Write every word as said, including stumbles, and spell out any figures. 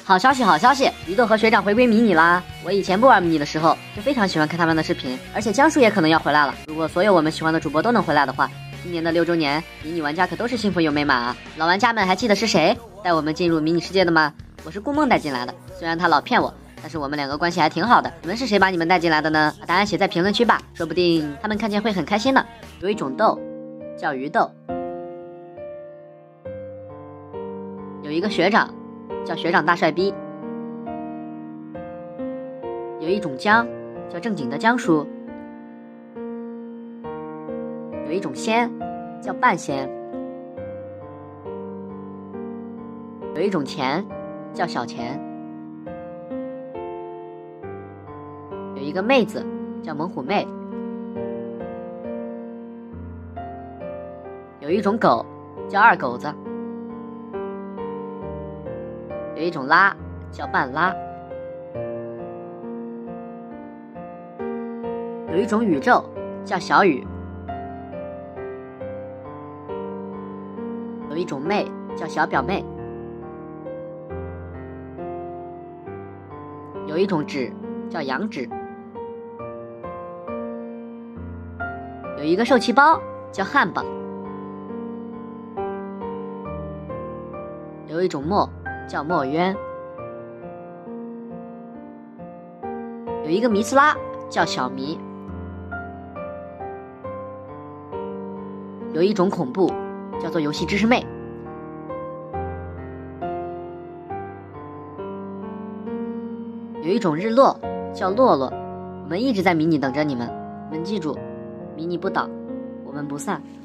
好消息，好消息！鱼豆和学长回归迷你啦！我以前不玩迷你的时候，就非常喜欢看他们的视频，而且江叔也可能要回来了。如果所有我们喜欢的主播都能回来的话，今年的六周年，迷你玩家可都是幸福又美满啊！老玩家们还记得是谁带我们进入迷你世界的吗？我是顾梦带进来的，虽然他老骗我，但是我们两个关系还挺好的。你们是谁把你们带进来的呢？把答案写在评论区吧，说不定他们看见会很开心呢。有一种豆叫鱼豆，有一个学长叫学长大帅逼，有一种姜叫正经的姜叔，有一种仙叫半仙，有一种钱叫小钱，有一个妹子叫猛虎妹，有一种狗叫二狗子，有一种拉叫半拉，有一种宇宙叫小宇，有一种妹叫小表妹，有一种纸叫羊纸，有一个受气包叫汉堡，有一种墨叫墨渊，有一个弥斯拉叫小弥，有一种恐怖叫做游戏知识妹，有一种日落叫洛洛。我们一直在迷你等着你们，你们记住，迷你不倒，我们不散。